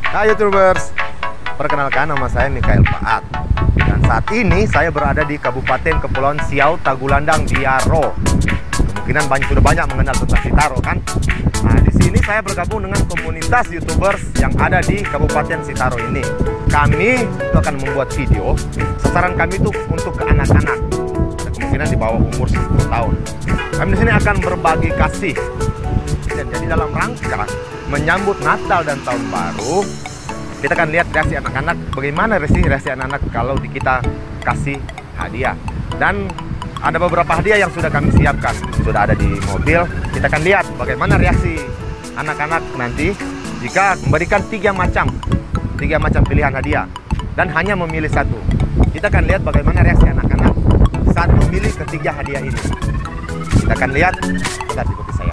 Hai YouTubers, perkenalkan nama saya Mikael Paat. Dan saat ini saya berada di Kabupaten Kepulauan Siau, Tagulandang, Biaro. Kemungkinan sudah banyak mengenal tentang Sitaro kan? Nah, di sini saya bergabung dengan komunitas YouTubers yang ada di Kabupaten Sitaro ini. Kami itu akan membuat video. Sasaran kami itu untuk ke anak-anak. Kemungkinan di bawah umur 10 tahun. Kami di sini akan berbagi kasih. Dan jadi dalam rangka menyambut Natal dan Tahun Baru, kita akan lihat reaksi anak-anak, bagaimana reaksi anak-anak kalau kita kasih hadiah. Dan ada beberapa hadiah yang sudah kami siapkan, sudah ada di mobil. Kita akan lihat bagaimana reaksi anak-anak nanti jika memberikan tiga macam pilihan hadiah dan hanya memilih satu. Kita akan lihat bagaimana reaksi anak-anak saat memilih ketiga hadiah ini. Kita akan lihat, kita ikuti saya.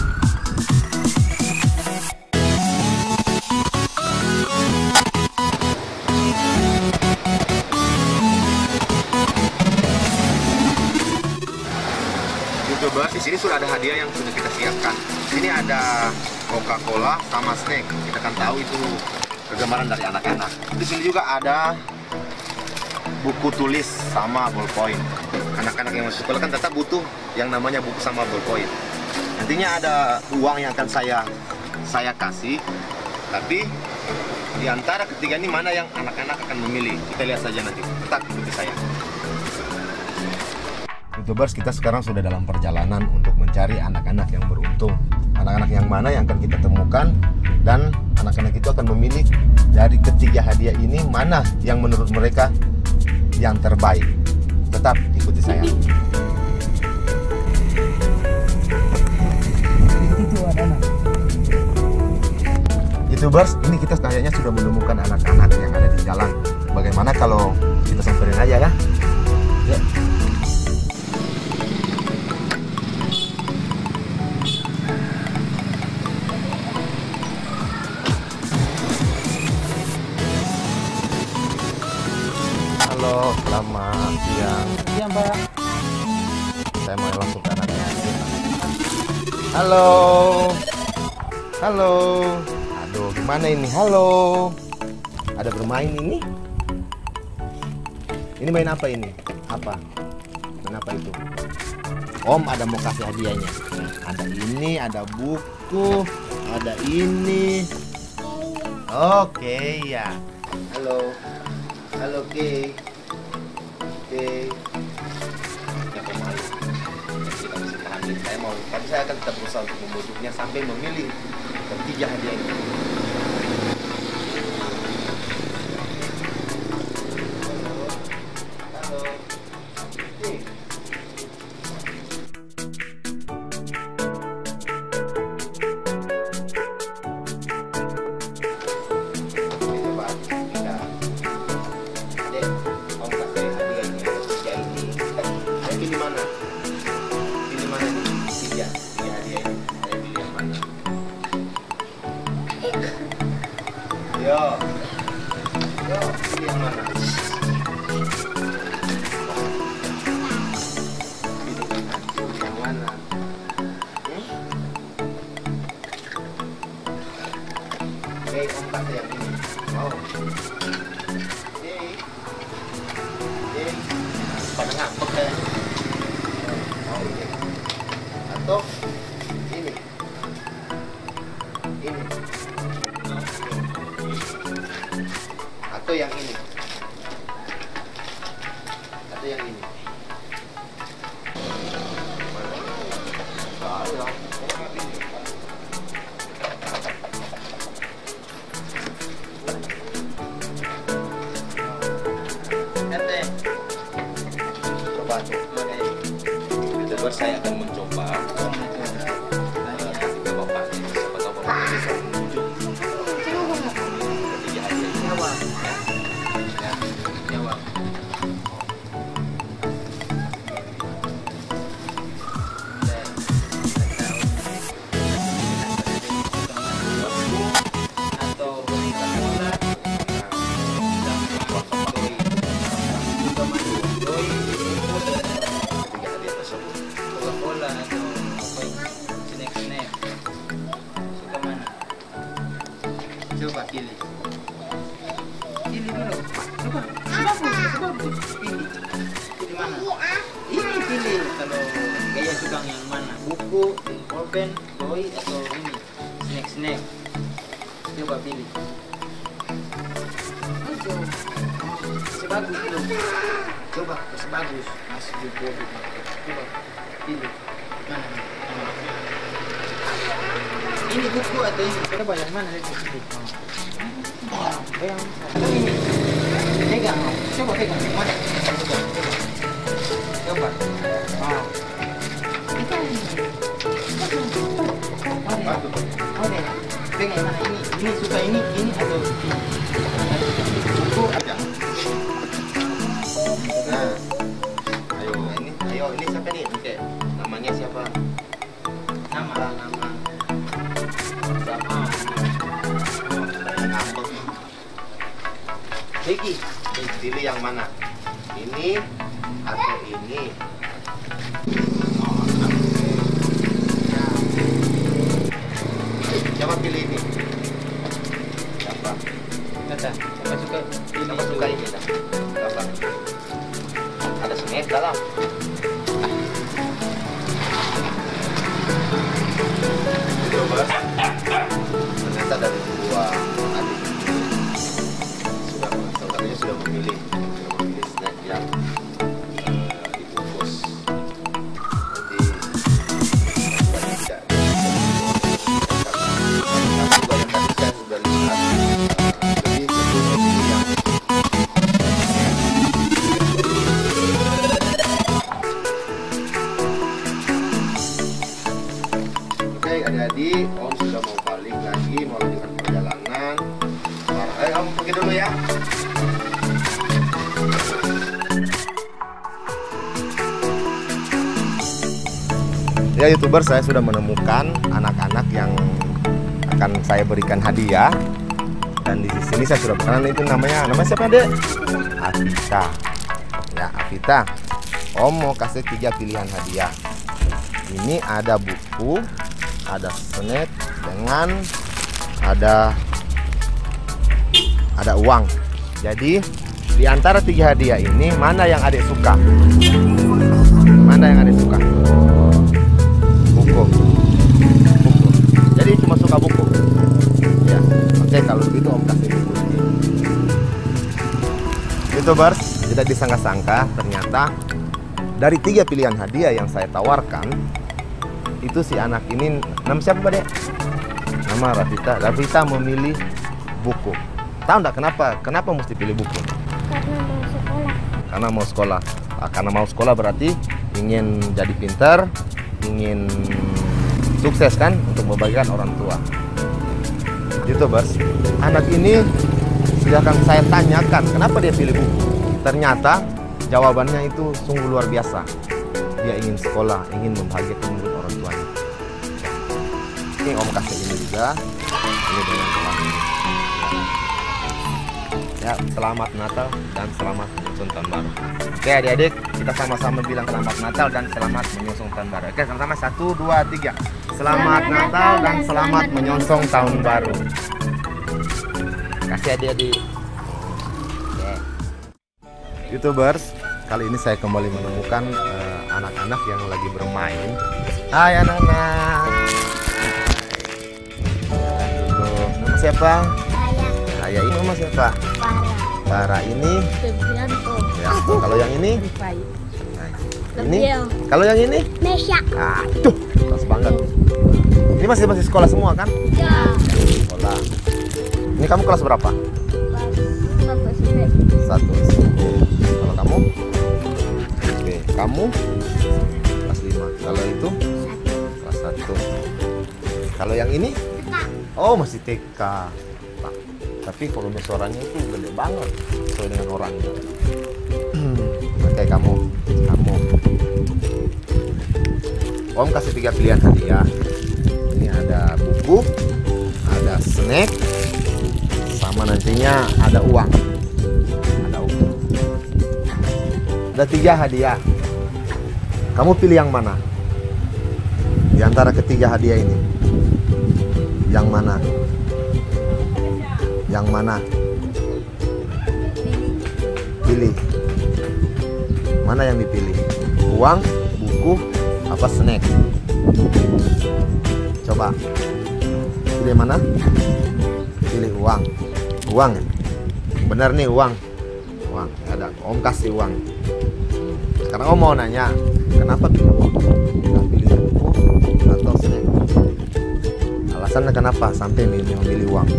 YouTubers, di sini sudah ada hadiah yang sudah kita siapkan. Ini ada Coca-Cola sama snack. Kita akan tahu itu kegemaran dari anak-anak. Di sini juga ada buku tulis sama ballpoint. Anak-anak yang masuk sekolah kan tetap butuh yang namanya buku sama ballpoint. Nantinya ada uang yang akan saya kasih. Tapi di antara ketiga ini mana yang anak-anak akan memilih? Kita lihat saja nanti. Tetap ikuti saya. YouTubers, kita sekarang sudah dalam perjalanan untuk mencari anak-anak yang beruntung. Anak-anak yang mana yang akan kita temukan, dan anak-anak itu akan memilih dari ketiga hadiah ini mana yang menurut mereka yang terbaik. Tetap ikuti saya. YouTubers, ini kita kayaknya sudah menemukan anak-anak yang ada di jalan. Bagaimana kalau kita samperin aja ya? Ya. Halo, selamat siang. Iya, Mbak. Saya mau langsung ke anaknya. Halo. Halo. Aduh, gimana ini? Halo. Ada bermain ini? Ini main apa ini? Apa? Main apa itu? Om ada mau kasih hadiahnya. Ada ini, ada buku, ada ini. Oke, ya. Halo. Halo, Kay. Oke, ya pemalu. Kita bisa tahan diri. Tapi saya akan tetap berusaha untuk membujuknya sampai memilih ketiga hadiah ini. Halo. Oke. Yo, pilih yang mana? Pilih yang mana? Oke, om kasih yang ini. Mau? Oke, pada ngambek ya? Mau ini? Atau ini? Ini? Atau yang ini, atau yang ini. Coba tuh, saya akan mencoba. Tanya ke bapak, siapa tahu bapak bisa menunjuk ketiga hadiah ini. pilih. Pilih dulu. Coba. Bagus. Pilih. Pilih mana? Ini pilih. Kalau gaya suka yang mana? Buku, pulpen, toy, atau ini snack. Coba pilih. Sebagus itu. Coba sebagus. Masih buku. Coba pilih. Mana? Ini buku atau ini? Coba yang mana? Yang ini. Pegang. Coba pegang. Mana? Coba. Mana? Pegang mana? Ini suka ini atau ini? Buku aja. Nah. Ayo ini siapa nih? Oke. Namanya siapa? Nama. Begi, pilih yang mana? Ini atau ini? Coba pilih ini. Siapa? Siapa suka? Siapa suka ini? Siapa? Ada snack dalam. Coba. Ternyata dari dua adik sudah memilih snack yang dibungkus. Nanti tidak karena yang tadi saya sudah lihat lebih memilih yang oke adik-adik, Om sudah mau balik lagi, mau lanjutkan perjalanan. Ayo kamu pergi dulu ya. Ya YouTuber, saya sudah menemukan anak-anak yang akan saya berikan hadiah. Dan di sini saya sudah berkenan, itu namanya siapa dek? Afita. Ya Afita, Om mau kasih 3 pilihan hadiah. Ini ada buku, ada snack, dengan ada uang. Jadi di antara 3 hadiah ini mana yang adik suka? Mana yang adik suka? Buku. Jadi cuma suka buku. Ya, oke kalau begitu Om kasih buku. YouTubers, tidak disangka-sangka ternyata dari 3 pilihan hadiah yang saya tawarkan itu si anak ini, nama siapa Pak Dek? Nama Rafita. Rafita memilih buku. Tahu enggak kenapa mesti pilih buku? Karena mau sekolah. Karena mau sekolah. Karena mau sekolah berarti ingin jadi pintar, ingin sukses kan untuk membagikan orang tua. YouTubers, anak ini sudah akan saya tanyakan kenapa dia pilih buku. Ternyata jawabannya itu sungguh luar biasa. Dia ingin sekolah, ingin membahagiakan orang tuanya. Ini Om kasih ini juga. Ini dengan uang ini. Ya, selamat Natal dan selamat menyusun tahun baru. Oke adik-adik, kita sama-sama bilang selamat Natal dan selamat menyusun tahun baru. Oke, sama-sama 1, 2, 3. Selamat Natal dan selamat menyongsong tahun baru. Kasih adik-adik. YouTubers, kali ini saya kembali menemukan anak-anak yang lagi bermain. Hai anak-anak. Nama siapa? Saya. Ini nama siapa? Para ini. Ya. Kalau yang ini? Ini. Kalau yang ini? Mesya. Aduh, kelas banget. Ini masih sekolah semua kan? Ya. Sekolah. Ini kamu kelas berapa? Kelas 1 SMP. Kalau kamu? Oke, kamu? Kelas 5. Kalau itu? Kelas 1. Kalau yang ini? Oh, masih TK. Tapi volume suaranya itu gede banget sesuai dengan orangnya. Oke, kamu. Om kasih 3 pilihan hadiah. Ini ada buku, ada snack, sama nantinya ada uang. Ada 3 hadiah. Kamu pilih yang mana? Di antara ketiga hadiah ini, yang mana? Yang mana? Pilih. Mana yang dipilih? Uang, buku, apa snack? Coba. Pilih mana? Pilih uang. Uang ya? Bener nih uang. Uang. Ada. Om kasih uang. Sekarang Om mau nanya, kenapa pilih uang? Nggak pilih buku atau snack? Alasannya kenapa sampai memilih uang?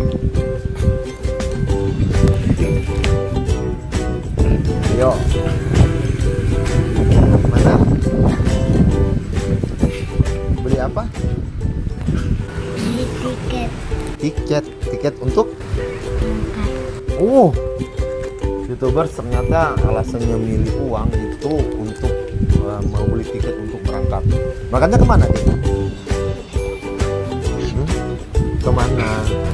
Ayo. Mana? Beli apa? Beli tiket. Tiket untuk? Oh, YouTubers ternyata alasannya milih uang itu untuk mau beli tiket untuk berangkat. Makanya kemana dia? Kemana?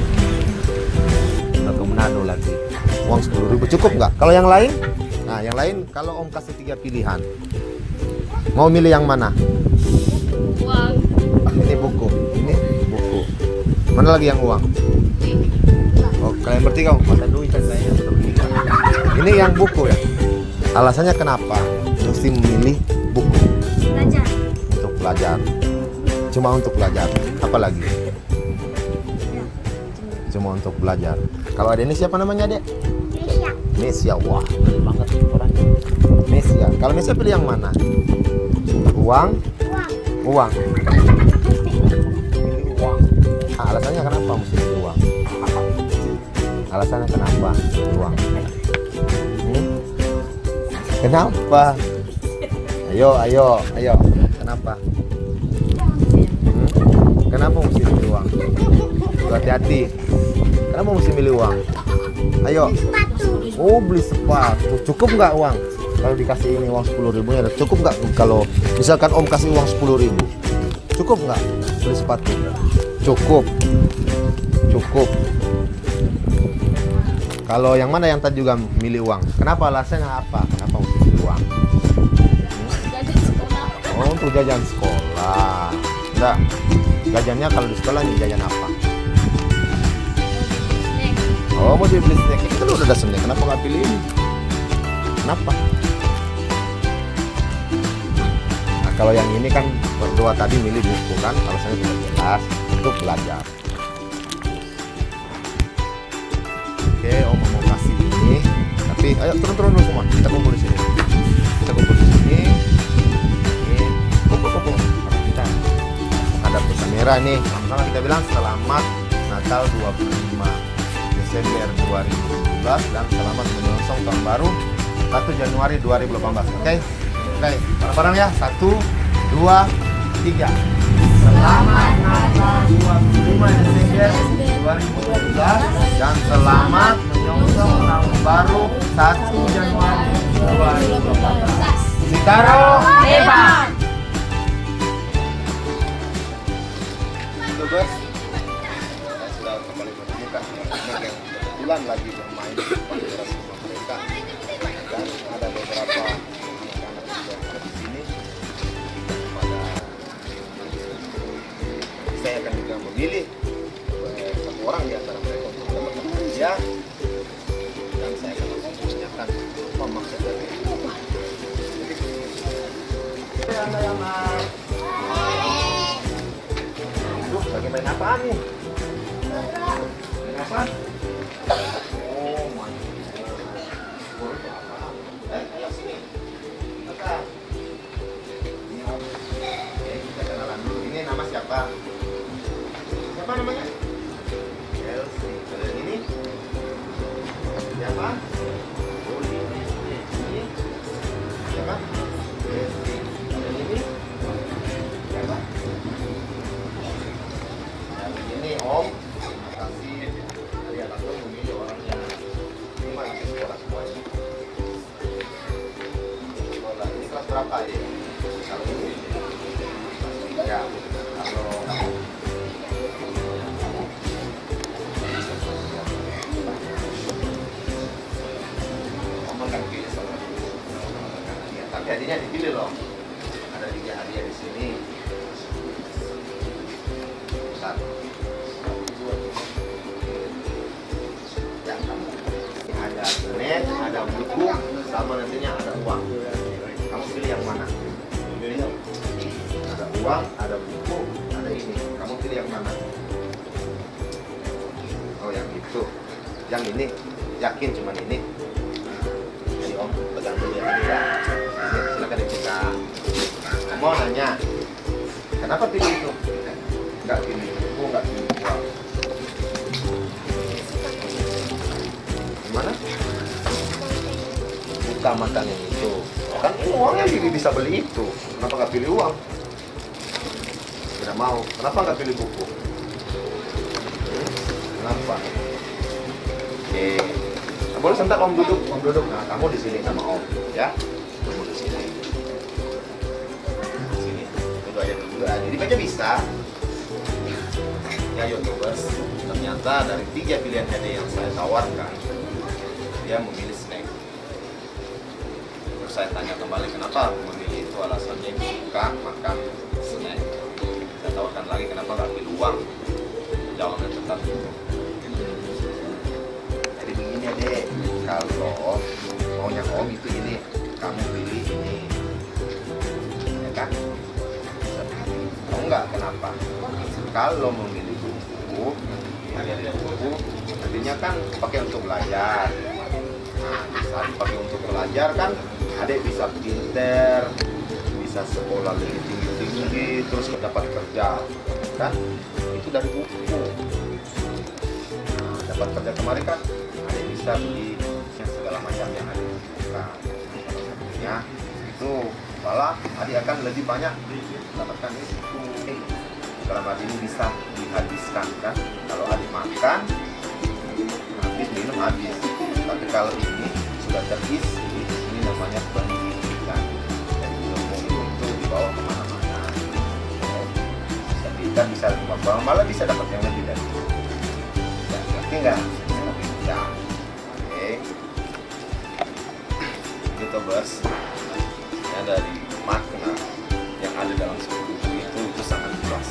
Ke Manado lagi. Uang 10.000 cukup nggak? Kalau yang lain? Nah, yang lain kalau Om kasih 3 pilihan, mau milih yang mana? Uang. Ini buku, ini buku. Mana lagi yang uang? Oh, kalian bertiga pada duit kan kayaknya. Ini yang buku ya. Alasannya kenapa mesti memilih buku? Belajar. Untuk belajar. Cuma untuk belajar. Apa lagi? Cuma untuk belajar. Kalau ada ini siapa namanya, Dek? Nesya. Nesya. Wah, keren banget orangnya. Nesya. Kalau Nesya pilih yang mana? Uang? Uang. Uang. Pilih uang. Ah, alasannya kenapa mesti pilih uang? Alasannya kenapa pilih uang? Kenapa? Ayo. Kenapa? Kenapa mesti milih uang? Hati-hati. Kenapa mesti milih uang? Ayo. Sepatu. Oh, beli sepatu. Cukup nggak uang? Kalau dikasih ini uang 10.000 nya cukup nggak? Kalau misalkan Om kasih uang 10.000, cukup nggak beli sepatu? Cukup. Kalau yang mana yang tadi juga milih uang? Kenapa alasannya apa? Kenapa mesti milih uang? Jajan sekolah. Oh, untuk jajan sekolah. Enggak. Jajannya kalau di sekolah nih jajan apa? Oh, mau beli snack. Kita udah ada snack. Kenapa nggak pilih ini? Kenapa? Nah, kalau yang ini kan berdua tadi milih buku kan? Alasannya sudah jelas untuk belajar. Oke, Om mau kasih ini. Tapi ayo turun dulu semua. Kita kumpul di sini. Kita kumpul di sini. Ini kumpul. Karena kita menghadap ke kamera nih. Sama-sama kita bilang selamat Natal 25 Desember 2017 dan selamat menyongsong tahun baru 1 Januari 2018. Oke, bareng-bareng ya. 1, 2, 3. Selamat Natal 25 Desember 2012 dan selamat menyongsong tahun baru 1 Januari 2018. Citaro Hebat. YouTubers, saya sudah kembali menemukan anak yang kebetulan lagi bermain bersama mereka dan ada beberapa anak-anak yang ada di sini. Saya akan juga memilih satu orang di antara mereka untuk mendapatkan hadiah dan saya akan langsung menanyakan apa maksud dari itu. Anda yang lagi main apaan nih? Main apa? Oh, main. Ayo sini. Kakak. Ini Om. Oke, kita kenalan dulu. Ini nama siapa? Siapa namanya? Chelsea. Kalian ini? Siapa? Oh, ini. Siapa? Chelsea. Kalian ini? Siapa? Ini Om, kasih hadiah langsung memilih orangnya 5 nanti sekolah semuanya. Sekolah ini kelas berapa ya? Kalau ini ya, kalau Om akan pilih salah satu hadiah. Tapi hadiahnya dipilih loh. Ada 3 hadiah di sini. Satu. snack, ada buku, sama nantinya ada uang. Kamu pilih yang mana? Pilih. Ada uang, ada buku, ada ini. Kamu pilih yang mana? Oh, yang itu. Yang ini. Yakin cuman ini? Jadi Om pegang dulu ya. Ini silakan dibuka. Mau nanya, kenapa pilih itu? Nggak pilih buku, nggak pilih uang. Gimana? Buka makan yang itu. Kan uangnya jadi bisa beli itu. Kenapa nggak pilih uang? Tidak mau. Kenapa nggak pilih buku? Kenapa? Oke. Nah, boleh sebentar Om duduk. Om duduk. Nah, kamu di sini sama Om, ya. Kamu di sini. Di sini. Duduk aja dulu. Jadi baca bisa. Ya YouTubers, ternyata dari 3 pilihan hadiah yang saya tawarkan, dia memilih snack. Terus saya tanya kembali kenapa memilih itu, alasannya suka makan snack. Saya tawarkan lagi kenapa nggak pilih uang, jawabannya tetap itu. Jadi begini Adek, kalau maunya Om itu ini, kamu pilih ini, ya kan? Kalau enggak kenapa? Kalau memilih buku, nantinya kan pakai untuk belajar. Nah, saat pakai untuk belajar kan, Adek bisa pinter, bisa sekolah lebih tinggi-tinggi, terus dapat kerja, kan? Itu dari buku. Nah, dapat kerja kemarin kan, Adek bisa beli yang segala macam yang Adek butuhkan. Ya, itu malah Adek akan lebih banyak mendapatkan itu. Dalam arti ini bisa dihabiskan kan, kalau adik makan habis, minum habis. Tapi kalau ini sudah terisi, ini namanya pendidikan. Dan ilmu itu dibawa kemana-mana. Kita bisa bawa, malah bisa dapat yang lebih dari itu. Ya, ngerti nggak? Ya, oke. YouTubers, ya dari makna yang ada dalam sebuah buku itu sangat luas.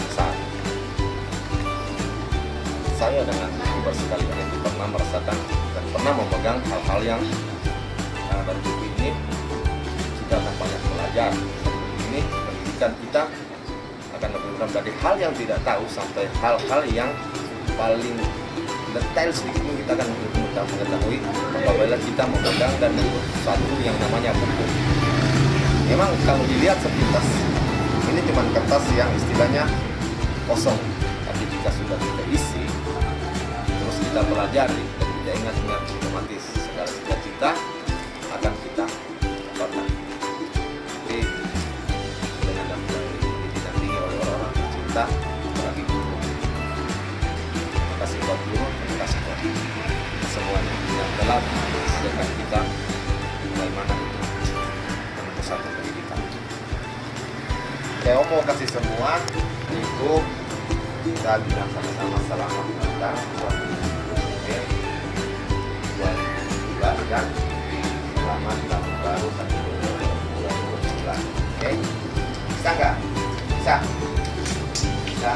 Saya dengan YouTuber sekalian itu pernah merasakan dan pernah memegang hal-hal yang dari buku ini kita akan banyak belajar. Ini pendidikan kita akan lebih mudah dari hal yang tidak tahu sampai hal-hal yang paling detail sedikit pun kita akan lebih mudah mengetahui apabila kita memegang dan menurut satu yang namanya buku. Memang kalau dilihat sepintas ini cuma kertas yang istilahnya kosong, tapi jika sudah kita isi, terus kita pelajari dan kita ingat-ingat, otomatis segala cita-cita akan kita dapatkan. Jadi dengan didampingi oleh orang-orang tercinta bagi guru. Terima kasih buat guru, terima kasih buat semuanya yang telah mengajarkan kita bagaimana itu menempuh satu pendidikan. Saya mau kasih semua itu kita bilang sama-sama selamat datang 2019 dan selamat tahun baru 2019. Oke, bisa nggak? Bisa? Bisa.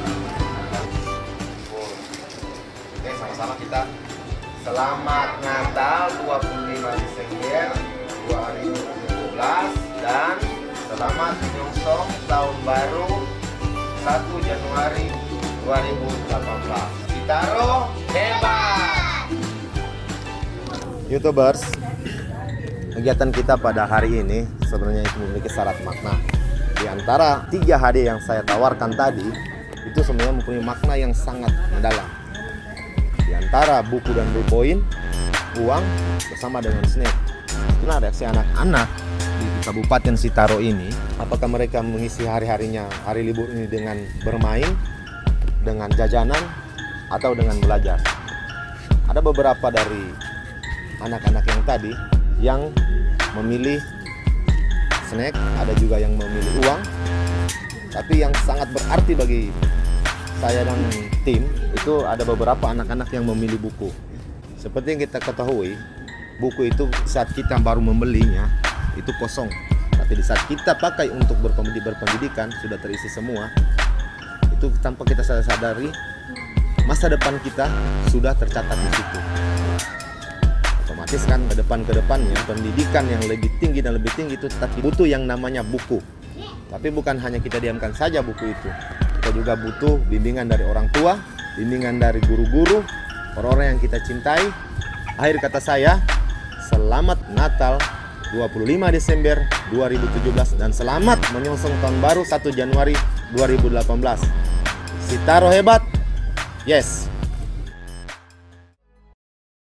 Oke, sama-sama kita selamat Natal 25 Desember 2017 dan selamat menyongsong tahun baru 1 Januari 2018. Citaro hebat! YouTubers, kegiatan kita pada hari ini sebenarnya itu memiliki syarat makna. Di antara 3 hadiah yang saya tawarkan tadi, itu sebenarnya mempunyai makna yang sangat mendalam. Di antara buku dan ballpoint, uang bersama dengan snack. Itulah reaksi anak-anak di Kabupaten Citaro ini. Apakah mereka mengisi hari-harinya, hari libur ini dengan bermain, dengan jajanan, atau dengan belajar? Ada beberapa dari anak-anak yang tadi yang memilih snack, ada juga yang memilih uang. Tapi yang sangat berarti bagi saya dan tim itu ada beberapa anak-anak yang memilih buku. Seperti yang kita ketahui, buku itu saat kita baru membelinya itu kosong, tapi di saat kita pakai untuk berpendidikan sudah terisi semua. Itu tanpa kita sadari, masa depan kita sudah tercatat di situ. otomatis kan ke depannya pendidikan yang lebih tinggi dan lebih tinggi itu tetap butuh yang namanya buku. Tapi bukan hanya kita diamkan saja buku itu, kita juga butuh bimbingan dari orang tua, bimbingan dari guru-guru, orang-orang yang kita cintai. Akhir kata saya, selamat Natal 25 Desember 2017 dan selamat menyongsong tahun baru 1 Januari 2018. Si Taro hebat, yes.